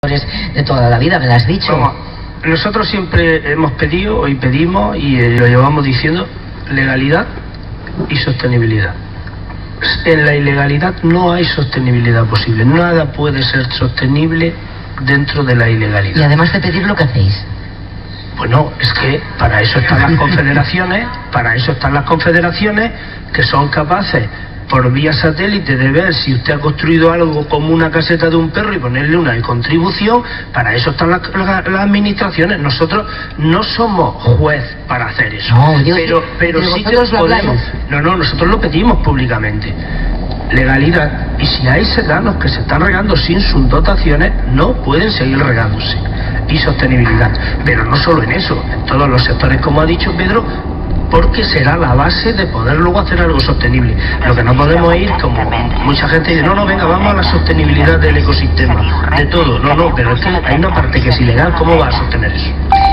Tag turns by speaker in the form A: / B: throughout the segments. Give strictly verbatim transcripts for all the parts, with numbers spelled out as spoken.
A: de toda la vida, me lo has dicho.
B: Vamos, nosotros siempre hemos pedido y pedimos y eh, lo llevamos diciendo legalidad y sostenibilidad. En la ilegalidad no hay sostenibilidad posible, nada puede ser sostenible dentro de la ilegalidad.
A: Y además de pedir, lo que hacéis.
B: Bueno, es que para eso están las confederaciones, para eso están las confederaciones que son capaces por vía satélite de ver si usted ha construido algo como una caseta de un perro y ponerle una contribución. Para eso están las, las, las administraciones. Nosotros no somos juez para hacer eso.
A: No, yo,
B: pero pero
A: pero
B: sí que
A: vosotros lo
B: podemos.
A: habláis.
B: No, no, nosotros lo pedimos públicamente. Legalidad. Y si hay sedanos que se están regando sin sus dotaciones, no pueden seguir regándose. Y sostenibilidad. Pero no solo en eso, en todos los sectores, como ha dicho Pedro, porque será la base de poder luego hacer algo sostenible. Lo que no podemos ir, como mucha gente dice, no, no, venga, vamos a la sostenibilidad del ecosistema, de todo. No, no, pero es que hay una parte que es ilegal, ¿cómo va a sostener eso?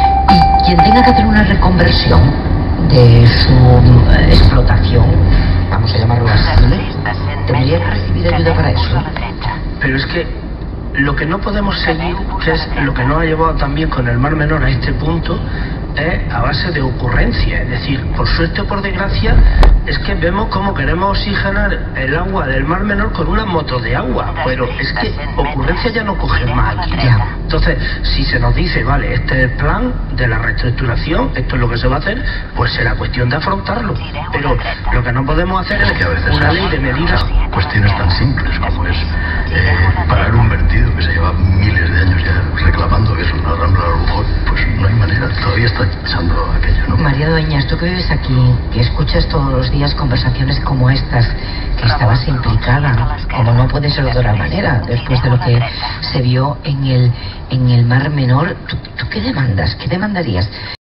A: Y quien tenga que hacer una reconversión de su eh, explotación, vamos a llamarlo así, tendría que recibir ayuda para eso.
B: Pero es que lo que no podemos seguir, que es lo que nos ha llevado también con el Mar Menor a este punto, es a base de ocurrencia. Es decir, por suerte o por desgracia, es que vemos cómo queremos oxigenar el agua del Mar Menor con una moto de agua, pero es que ocurrencia ya no coge más aquí. Ya. Entonces, si se nos dice, vale, este es el plan de la reestructuración, esto es lo que se va a hacer, pues será cuestión de afrontarlo. Pero lo que no podemos hacer es
C: que a veces
B: una ley de medidas.
C: Cuestiones tan simples como es eh, parar un vertido que se lleva miles de años ya reclamando, que es una rambla a lo mejor, pues no hay manera, todavía está echando aquello, ¿no?
A: María Dueñas, tú que vives aquí, que escuchas todos los días conversaciones como estas, que estabas implicada, como no puede ser de otra manera, después de lo que se vio en el, en el Mar Menor, ¿tú, tú qué demandas? ¿Qué demandarías?